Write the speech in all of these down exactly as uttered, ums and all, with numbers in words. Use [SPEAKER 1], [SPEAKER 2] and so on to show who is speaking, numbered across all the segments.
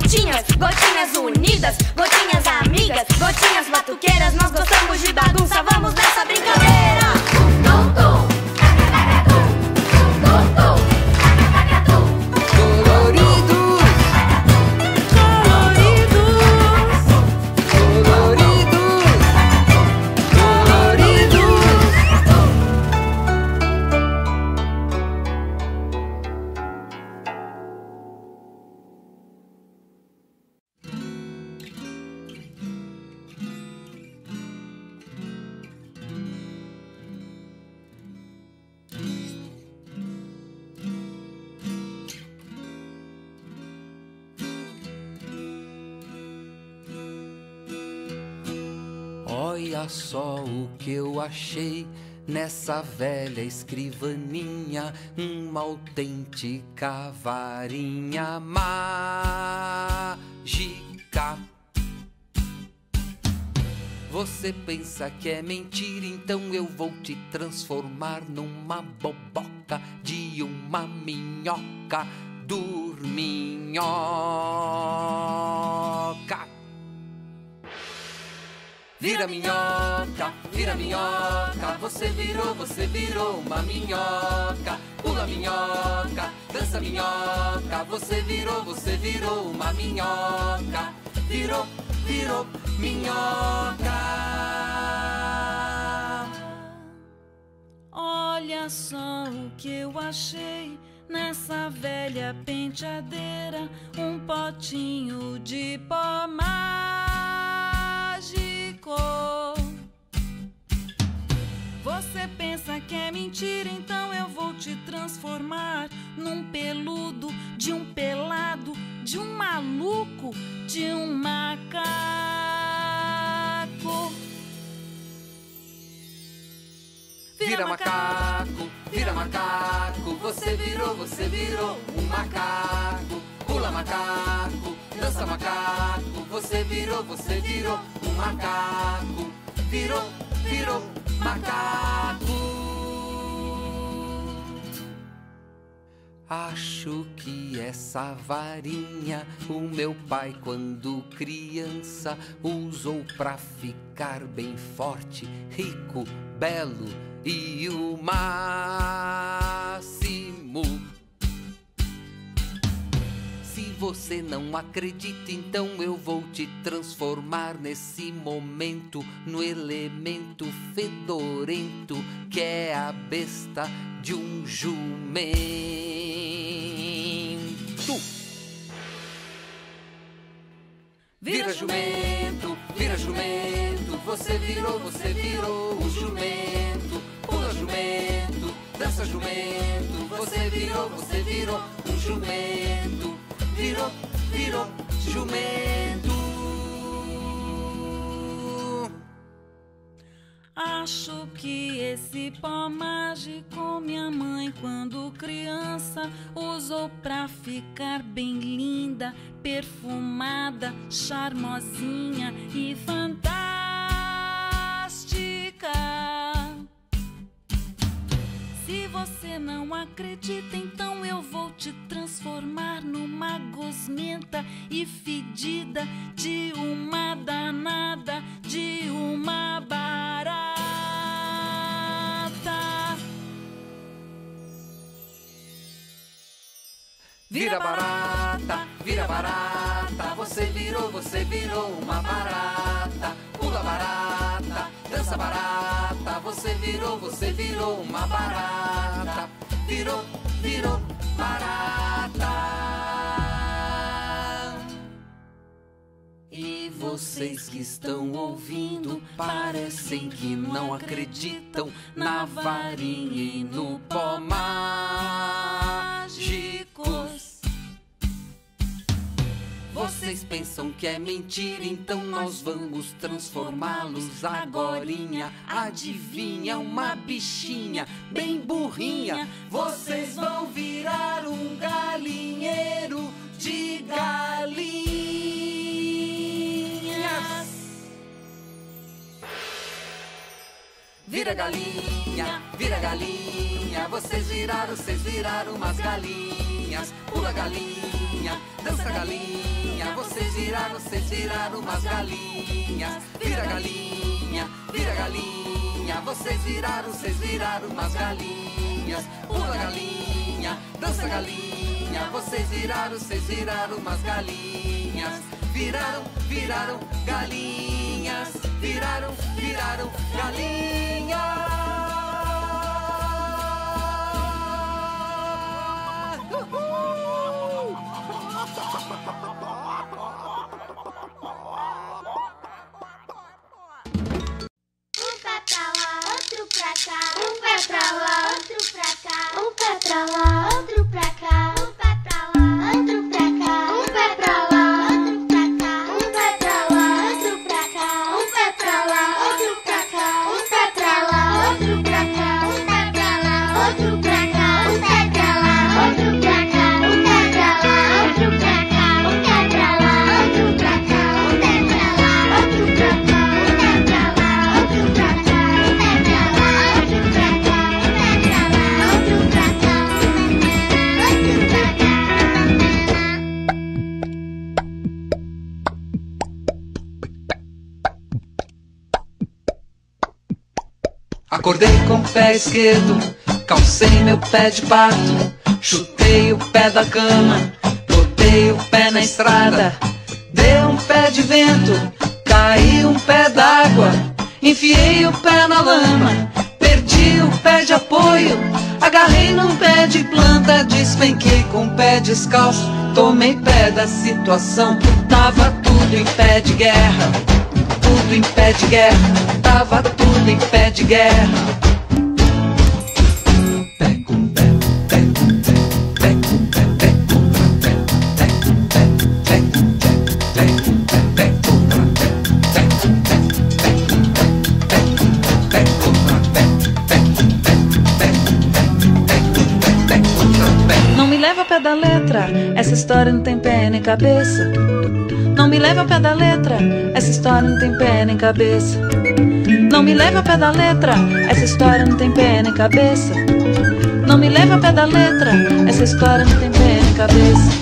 [SPEAKER 1] gotinhas, gotinhas unidas, gotinhas amigas, gotinhas batuqueiras. Nós gostamos de bagunça, vamos nessa brincadeira. Tum, tum, tum. Tum, tum, tum.
[SPEAKER 2] Olha só o que eu achei nessa velha escrivaninha, uma autêntica varinha mágica. Você pensa que é mentira, então eu vou te transformar numa boboca de uma minhoca dorminhoca. Vira minhoca, vira minhoca, você virou, você virou uma minhoca. Pula minhoca, dança minhoca, você virou, você virou uma minhoca. Virou, virou minhoca.
[SPEAKER 3] Olha só o que eu achei nessa velha penteadeira, um potinho de pó mágico. Você pensa que é mentira, então eu vou te transformar num peludo, de um pelado, de um maluco, de um macaco.
[SPEAKER 2] Vira macaco, vira macaco, você virou, você virou um macaco. Pula macaco, dança macaco, você virou, você virou um macaco. Virou, virou macaco. Acho que essa varinha o meu pai, quando criança, usou pra ficar bem forte, rico, belo e o máximo. Se você não acredita, então eu vou te transformar nesse momento no elemento fedorento que é a besta de um jumento. Vira jumento, vira jumento, você virou, você virou um jumento. Pula jumento, dança jumento, você virou, você virou um jumento. Virou, virou jumento.
[SPEAKER 3] Acho que esse pó mágico minha mãe, quando criança, usou pra ficar bem linda, perfumada, charmosinha e fantástica. Se você não acredita, então eu vou te transformar numa gosmenta e fedida de uma danada, de uma barata.
[SPEAKER 2] Vira barata, vira barata, você virou, você virou uma barata. Pula barata, dança barata, você virou, você virou uma barata. Virou, virou barata. E vocês que estão ouvindo parecem que não acreditam na varinha e no pó mágicos. Vocês pensam que é mentira, então nós vamos transformá-los agorinha. Adivinha, uma bichinha bem burrinha. Vocês vão virar um galinheiro de galinhas. Vira galinha, vira galinha, vocês viraram, vocês viraram umas galinhas. Pula galinha, galinha, dança galinha. Vocês viraram, vocês viraram umas galinhas. Vira galinha, vira galinha. Vocês viraram, vocês viraram umas galinhas. Pula galinha, dança galinha. Vocês viraram, vocês viraram umas galinhas. Viraram, viraram galinhas. Viraram, viraram galinhas.
[SPEAKER 1] Um pé pra lá, outro pra cá. Um pé pra lá, outro pra cá. Um pé pra lá, outro pra cá. Um pé pra lá, outro pra cá. Um pé pra lá, outro pra cá. Um pé pra lá, outro pra cá. Um pé pra lá, outro pra cá. Um pé pra lá, outro pra cá. Um pé pra lá, outro pra cá. Um pé pra lá, outro pra cá. Um pé pra lá, outro pra cá. Um pé pra lá, outro pra cá. Um pé pra lá, outro pra cá. Um pé pra lá, outro pra cá.
[SPEAKER 2] Acordei com o pé esquerdo, calcei meu pé de pato, chutei o pé da cama, botei o pé na estrada, deu um pé de vento, caiu um pé d'água, enfiei o pé na lama, perdi o pé de apoio, agarrei num pé de planta, despenquei com o pé descalço, tomei pé da situação, tava tudo em pé de guerra. Tudo em pé de guerra, tava tudo em pé de guerra. Pé com pé, pé com pé, pé com pé, pé contra pé, pé com pé, pé com pé, pé com pé, pé contra pé, pé com pé, pé com pé, pé com pé, pé contra pé, pé com pé, pé com pé, pé com pé, pé contra pé.
[SPEAKER 3] Não me leva ao pé da letra, essa história não tem pé nem cabeça. Não me leva ao pé da letra, essa história não tem pé nem cabeça. Não me leva ao pé da letra, essa história não tem pé nem cabeça. Não me leva ao pé da letra, essa história não tem pé nem cabeça.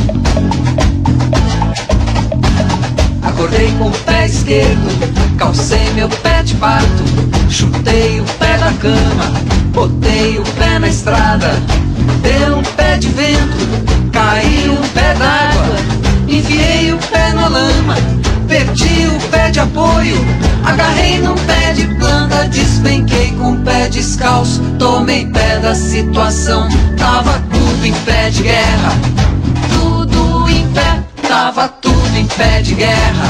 [SPEAKER 2] Acordei com o pé esquerdo, calcei meu pé de pato, chutei o pé da cama, botei o pé na estrada, deu um pé de vento, caiu um pé d'água, enfiei o pé na lama, perdi o pé de apoio, agarrei num pé de planta, despenquei com o pé descalço, tomei pé da situação, tava tudo em pé de guerra, tudo em pé, tava tudo em pé de guerra.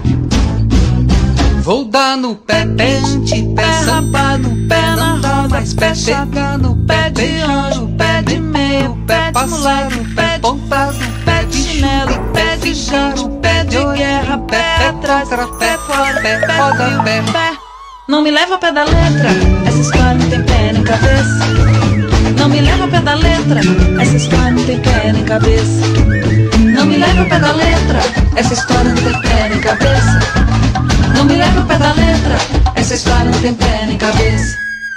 [SPEAKER 2] Vou dar no pé, pente, pé rapado, pé não dá mais pé, chegar no pé de anjo, pé de meio, pé passado, pé pontado, pé de chinelo, pé de janjo, pé de guerra, pé atrás, pé fora, pé roda, pé, pé.
[SPEAKER 3] Não me leva ao pé da letra, essa história não tem pé nem cabeça. Não me leva ao pé da letra, essa história não tem pé nem cabeça. Não me leva ao pé da letra, essa história não tem pé nem cabeça. Não me leva ao pé da letra, essa história não tem pé nem cabeça.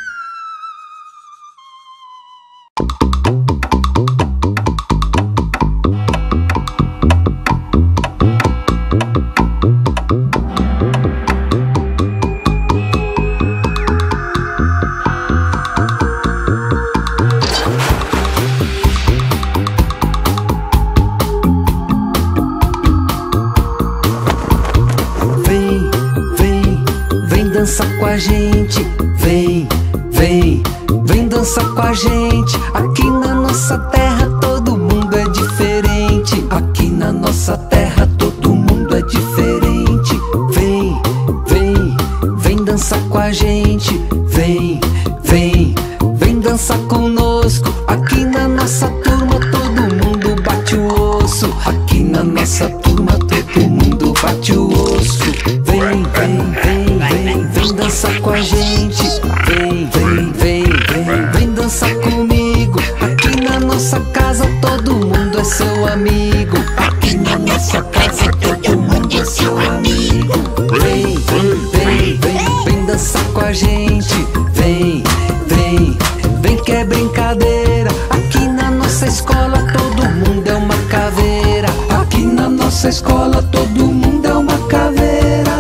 [SPEAKER 2] Dança com a gente, vem, vem, vem dançar com a gente. Aqui na nossa terra todo mundo é diferente. Aqui na nossa terra todo mundo é diferente. Vem, vem, vem dançar com a gente, vem, vem, vem dançar conosco. Aqui na nossa turma todo mundo bate o osso. Aqui na nossa turma todo mundo bate o osso. Vem, vem, vem, vem, vem dançar com a gente. Vem, vem, vem, vem, vem dançar comigo. Aqui na nossa casa todo mundo é seu amigo. Aqui na nossa casa todo mundo é seu amigo. Vem, vem, vem, vem, vem dançar com a gente. Vem, vem, vem quer brincar. Nessa escola todo mundo é uma caveira.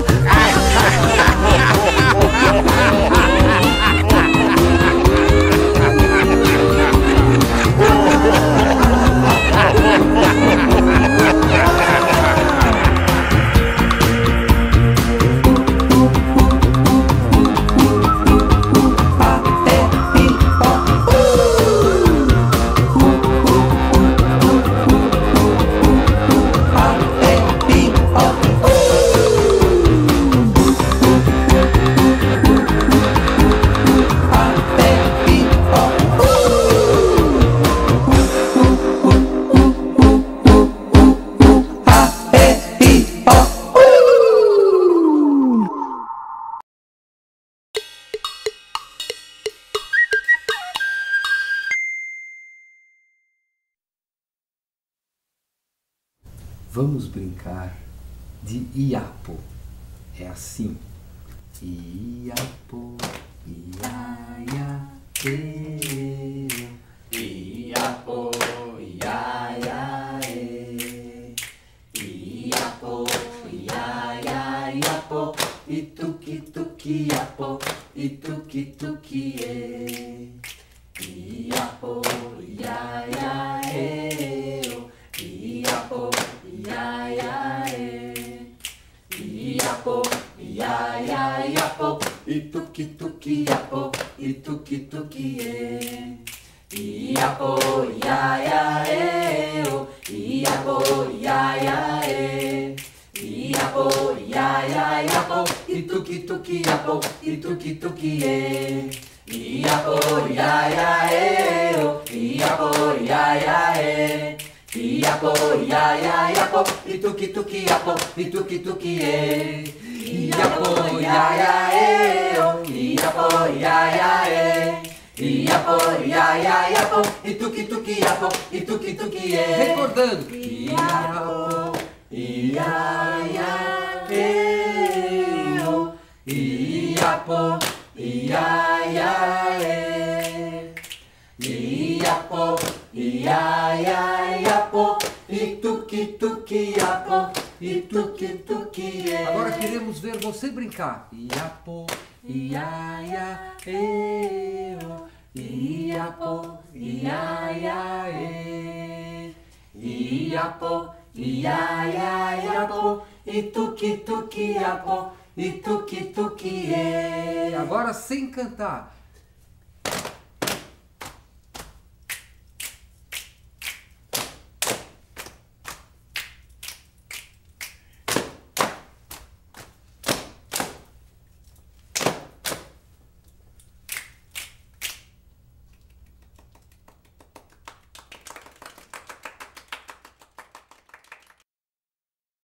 [SPEAKER 2] Vamos brincar de Iapo. É assim. Iapo, iaia, e. Iapo, iaia, e. Iapo, iaia, iapo. E tuki tuki iapo, e tuki tuki e. Iapo, iaia, e. Iapo, iaia, e. Iapo, iaia, iapo. E tuki tuki iapo, e tuki tuki e. Iapo, iaia, e. Iapo, iaia, e. Iapo, iaia, iapo. E tuki tuki iapo, e tuki tuki e. Iapo, iaia, e. Iapo, iaia, e. Iapo, iaia, iapo, e tuki tuki iapo, e tuki tuki e. Iapo, iaia, e. Iapo, iaia, e. Iapo, iaia, iapo, e tuki tuki iapo, e tuki tuki e. Recordando. Iapo, iaia, e. Iapo, iaia, e. Iapo, iaia, iapo, e tuki tuki iapo, e tuki tuki e. Agora queremos ver você brincar. Iapo, iaia, e. Iapo, iaia, e. Iapo, iaia, iapo, e tuki tuki iapo, e tuki tuki e. Agora sem cantar.